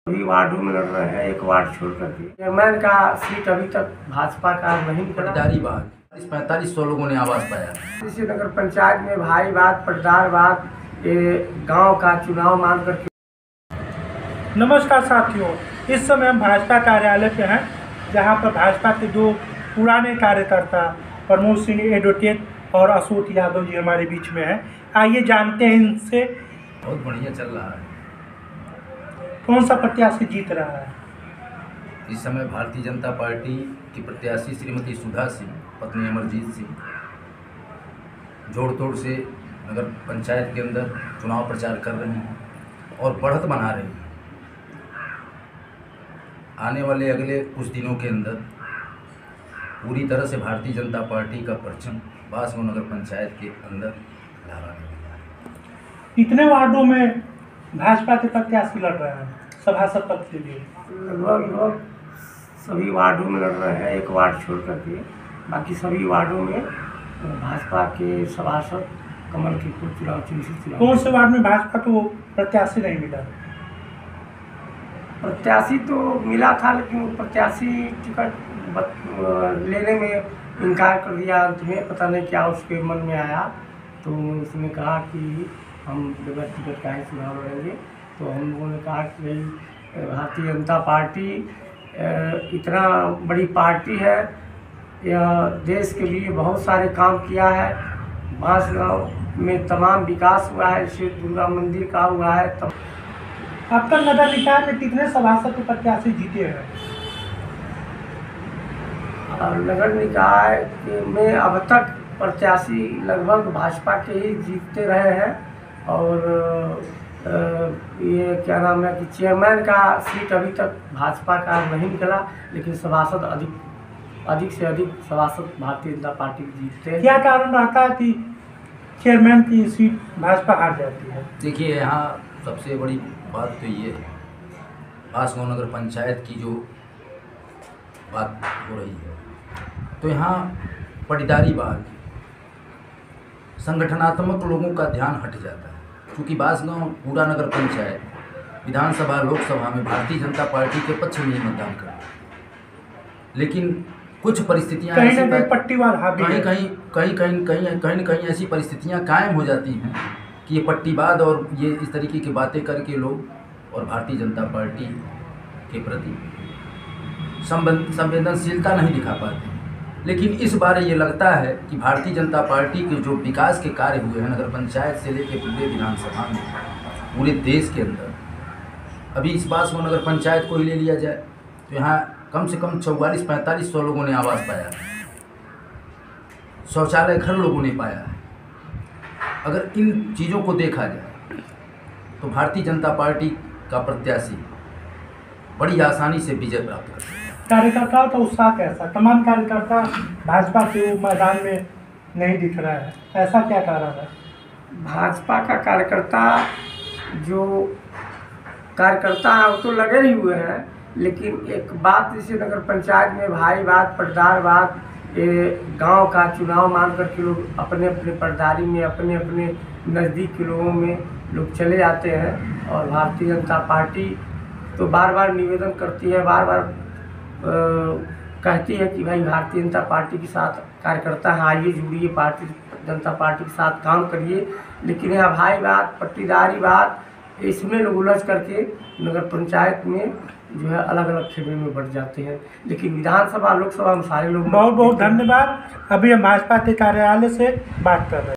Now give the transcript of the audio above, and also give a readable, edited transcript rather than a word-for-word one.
सभी वार्डों में लड़ रहे हैं, एक वार्ड छोड़ करके। चेयरमैन का सीट अभी तक भाजपा का नहीं निकला। पटदारी बाग 4500 लोगों ने आवाज पाया। इसी नगर पंचायत में भाईवाद, पटदारवाद, ये गांव का चुनाव मान करके। नमस्कार साथियों, इस समय हम भाजपा कार्यालय पे हैं, जहां पर भाजपा के दो पुराने कार्यकर्ता प्रमोद सिंह एडवोकेट और अशोक यादव जी हमारे बीच में हैं। आइए जानते हैं इनसे। बहुत बढ़िया चल रहा है। कौन सा प्रत्याशी जीत रहा है? इस समय भारतीय जनता पार्टी की प्रत्याशी श्रीमती सुधा सिंह, पत्नी अमरजीत सिंह, जोड़ तोड़ से नगर पंचायत के अंदर चुनाव प्रचार कर रही हैं और बढ़त बना रही हैं। आने वाले अगले कुछ दिनों के अंदर पूरी तरह से भारतीय जनता पार्टी का परचम बांसगांव नगर पंचायत के अंदर लहराने वाला है। कितने वार्डों में भाजपा के प्रत्याशी लड़ रहे हैं सभासद पद के लिए? लगभग सभी वार्डों में लड़ रहे हैं, एक वार्ड छोड़ करके। बाकी सभी वार्डों में भाजपा के सभासद कमल के चुनाव। कौन से वार्ड में भाजपा को प्रत्याशी नहीं मिला? प्रत्याशी तो मिला था, लेकिन वो प्रत्याशी टिकट लेने में इनकार कर दिया। तुम्हें पता नहीं क्या उसके मन में आया, तो उसने कहा कि हम बगैर टिकट का ही चुनाव लड़ेंगे। तो हम लोगों ने कहा कि भारतीय जनता पार्टी इतना बड़ी पार्टी है, यह देश के लिए बहुत सारे काम किया है। बांसगांव में तमाम विकास हुआ है, जैसे दुर्गा मंदिर का हुआ है। आपका नगर निकाय में कितने सभासद प्रत्याशी जीते हैं? नगर निकाय में अब तक प्रत्याशी लगभग भाजपा के ही जीतते रहे हैं। और ये क्या नाम है कि चेयरमैन का सीट अभी तक भाजपा का नहीं निकला, लेकिन सभासद अधिक से अधिक सभासद भारतीय जनता पार्टी जीतते हैं। क्या कारण रहता है कि चेयरमैन की सीट भाजपा हार जाती है? देखिए, यहाँ सबसे बड़ी बात तो ये है, बांसगांव नगर पंचायत की जो बात हो रही है, तो यहाँ पटदारी बाग संगठनात्मक लोगों का ध्यान हट जाता है। क्योंकि बांसगांव पूरा नगर पंचायत विधानसभा लोकसभा में भारतीय जनता पार्टी के पक्ष में ही मतदान करता है, लेकिन कुछ परिस्थितियाँ कहीं ऐसी परिस्थितियाँ कायम हो जाती हैं कि ये पट्टीवाद और ये इस तरीके की बातें करके लोग और भारतीय जनता पार्टी के प्रति संवेदनशीलता नहीं दिखा पाते हैं। लेकिन इस बार ये लगता है कि भारतीय जनता पार्टी के जो विकास के कार्य हुए हैं नगर पंचायत से लेकर पूरे विधानसभा में, पूरे देश के अंदर, अभी इस बांसगांव नगर पंचायत को ही ले लिया जाए तो यहाँ कम से कम 44-4500 लोगों ने आवाज़ पाया है, शौचालय घर लोगों ने पाया है। अगर इन चीज़ों को देखा जाए तो भारतीय जनता पार्टी का प्रत्याशी बड़ी आसानी से विजय प्राप्त कर सकता है। कार्यकर्ताओं का उत्साह कैसा? तमाम कार्यकर्ता भाजपा के मैदान में नहीं दिख रहा है, ऐसा क्या कारण है? भाजपा का कार्यकर्ता है वो तो लगे ही हुए हैं, लेकिन एक बात, जैसे नगर पंचायत में भाईवाद, पटदारवाद, ये गांव का चुनाव मान करके लोग अपने अपने पटदारी में, अपने अपने नज़दीक के लोगों में लोग चले जाते हैं। और भारतीय जनता पार्टी तो बार बार निवेदन करती है, बार बार कहती है कि भाई भारतीय जनता पार्टी के साथ कार्यकर्ता हैं, आइए जुड़िए, भारतीय जनता पार्टी के साथ काम करिए। लेकिन यह भाईवाद, पट्टीदारीवाद, इसमें लोग उलझ करके नगर पंचायत में जो है अलग अलग खेमे में बढ़ जाते हैं। लेकिन विधानसभा लोकसभा में सारे लोग। बहुत बहुत धन्यवाद। अभी हम भाजपा के कार्यालय से बात कर रहे हैं।